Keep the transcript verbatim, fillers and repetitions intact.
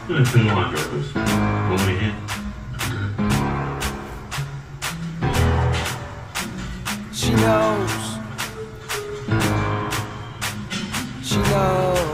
gonna turn on purpose. Want me here? She knows. She knows.